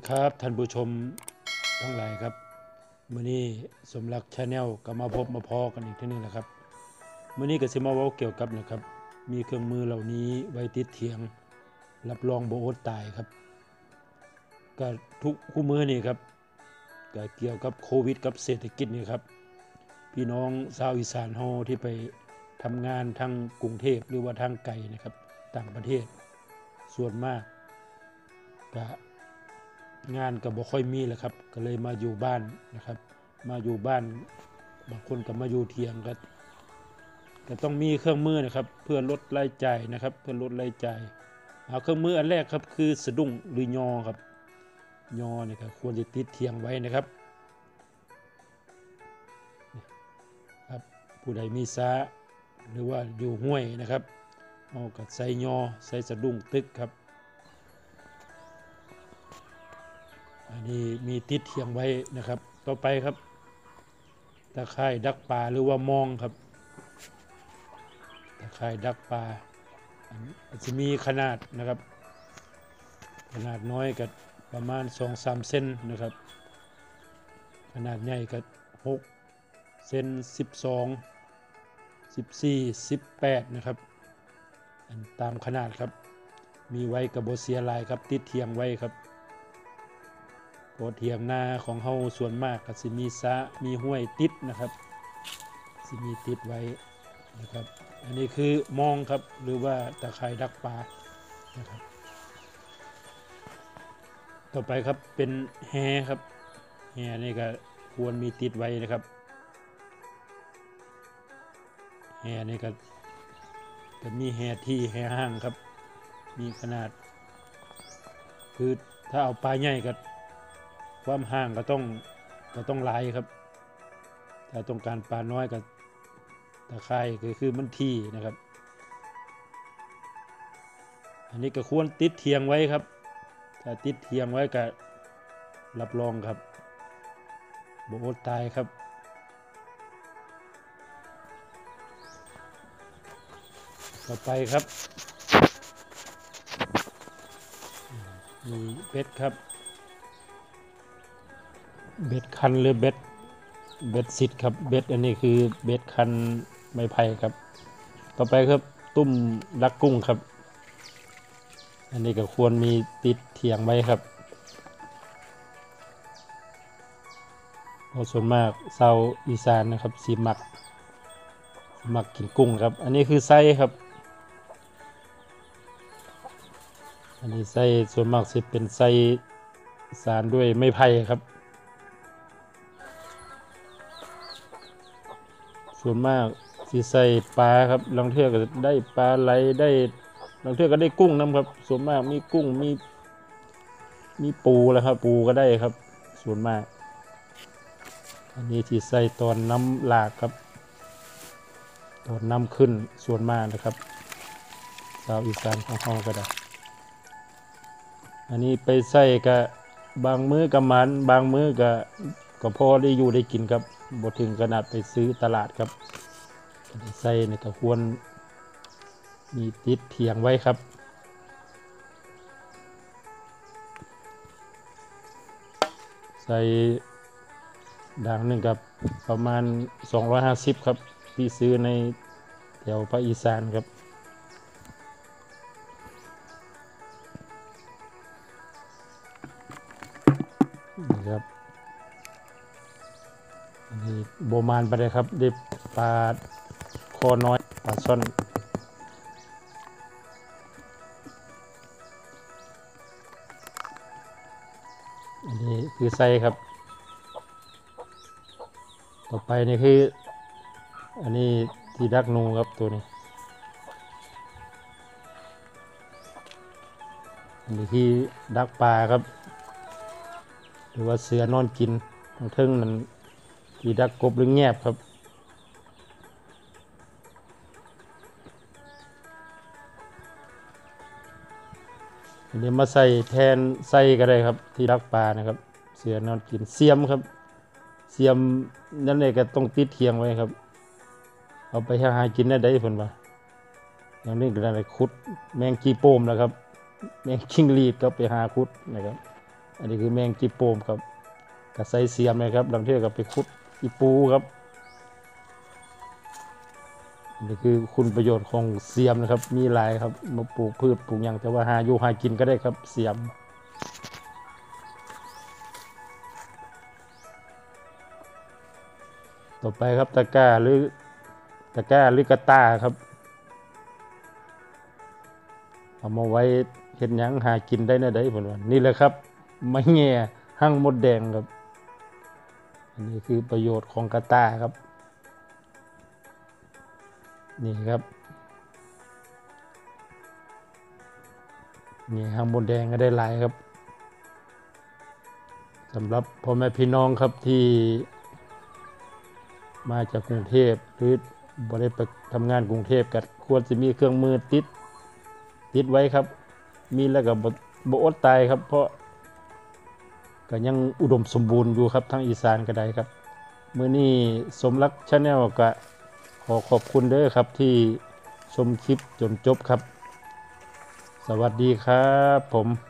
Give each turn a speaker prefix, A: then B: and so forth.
A: ครับท่านผู้ชมทั้งหลายครับมื้อนี้สมรัก Channel ก็มาพบมาพอกันอีกทีนึงแหละครับมื้อนี้ก็สิมาเว้าเกี่ยวกับนะครับมีเครื่องมือเหล่านี้ไว้ติดเถียงรับรองบ่อดตายครับก็ทุกคู่มื้อนี้ครับก็เกี่ยวกับโควิดกับเศรษฐกิจนี่ครับพี่น้องชาวอีสานเฮาที่ไปทำงานทางกรุงเทพหรือว่าทางไกลนะครับต่างประเทศส่วนมากก็งานก็บ่ค่อยมีแหละครับก็เลยมาอยู่บ้านนะครับมาอยู่บ้านบางคนก็มาอยู่เถียงก็ต้องมีเครื่องมือนะครับเพื่อลดรายจ่ายนะครับเพื่อลดรายจ่ายเครื่องมืออันแรกครับคือสะดุ้งหรือยอครับยอนี่ก็ควรจะติดเถียงไว้นะครับครับผู้ใดมีสระหรือว่าอยู่ห้วยนะครับเอาก็ใส่ยอใส่สะดุ้งตึกครับอันนี้มีติดเถียงไว้นะครับต่อไปครับตะไคร่ดักปลาหรือว่ามองครับตะไคร่ดักปลาจะมีขนาดนะครับขนาดน้อยก็ประมาณ 2-3 เซนนะครับขนาดใหญ่ก็6 เซน 12 14 18นะครับตามขนาดครับมีไว้กับบ่เสียหลายครับติดเถียงไว้ครับเพราะเถียงนาของเฮาส่วนมากก็สิมีสระมีห้วยติดนะครับสิมีติดไว้นะครับอันนี้คือมองครับหรือว่าตะไคร่ดักปลานะครับต่อไปครับเป็นแหครับแหนี่ก็ควรมีติดไว้นะครับแหนี่ก็มีแหที่แหห้างครับมีขนาดคือถ้าเอาปลาใหญ่ก็ความห่างก็ต้องหลายครับถ้าต้องการปลาน้อยก็ตะไคร่ก็คือมันที่นะครับอันนี้ก็ควรติดเทียงไว้ครับถ้าติดเทียงไว้ก็รับรองครับบ่อดตายครับต่อไปครับมีเบ็ดครับเบ็ดคันหรือเบ็ดสิทธิ์ครับเบ็ดอันนี้คือเบ็ดคันไม้ไผ่ครับต่อไปครับตุ้มดักกุ้งครับอันนี้ก็ควรมีติดเถียงไว้ครับเพราะส่วนมากชาวอีสานนะครับสิมักกินกุ้งครับอันนี้คือไส้ครับอันนี้ไส้ส่วนมากสิเป็นไส้สารด้วยไม้ไผ่ครับส่วนมากสิใส่ปลาครับบางเทื่อก็ได้ปลาไหลได้บางเทื่อก็ได้กุ้งนำครับส่วนมากมีกุ้งมีปูแล้วครับปูก็ได้ครับส่วนมากอันนี้ที่ใส่ตอนน้ำหลากครับตอนน้ำขึ้นส่วนมากนะครับชาวอีสานของเราก็ได้อันนี้ไปใส่กับบางมื้อกับมันบางมื้อก็พอได้อยู่ได้กินครับบ่ถึงขนาดไปซื้อตลาดครับใส่นี่ก็ควรมีติดเถียงไว้ครับใส่ด่างหนึ่งกับประมาณ250ครับที่ซื้อในแถวภาคอีสานครับนี่ครับอันนี้โบมานไปเลยครับได้ปลาคอน้อยปลาช่อนอันนี้คือไส้ครับต่อไปนี่คืออันนี้ที่ดักนูครับตัวนี้อันนี้ที่ดักปลาครับหรือว่าเสือนอนกินทั้งเทิงนั้นที่ดักกบหรือแงบครับอันนี้มาใส่แทนไส้ก็ได้ครับที่ดักปลานะครับเสือนอนกินเสียมครับเสียมนั่นเองก็ต้องติดเทียงไว้ครับเอาไปหากินได้ผลว่าอย่างนี้ก็ได้คุดแมงกีโป้มนะครับแมงชิงรีดก็ไปหาคุดนะครับอันนี้คือแมงจีโปมครับกระใสเสียมนะครับบางเทื่อก็ไปขุดอีปูครับอันนี้คือคุณประโยชน์ของเสียมนะครับมีหลายครับมาปลูกพืชปลูกหยังแต่ว่าหาอยู่หากินก็ได้ครับเสียมต่อไปครับตะกร้าหรือกระตาครับเอามาไว้เห็นหยังหากินได้นะได้ผลวันนี่แหละครับไม้แง่หั่งมดแดงครับอันนี้คือประโยชน์ของกระตาครับนี่ครับนี่หั่งมดแดงก็ได้หลายครับสำหรับพ่อแม่พี่น้องครับที่มาจากกรุงเทพหรือบ่ได้ไปทำงานกรุงเทพก็ควรจะมีเครื่องมือติดไว้ครับมีแล้วก็บ่อดตายครับเพราะก็ยังอุดมสมบูรณ์อยู่ครับทางอีสานก็ได้ครับมื้อนี้สมรักชาแนลก็ขอขอบคุณเด้อครับที่ชมคลิปจนจบครับสวัสดีครับผม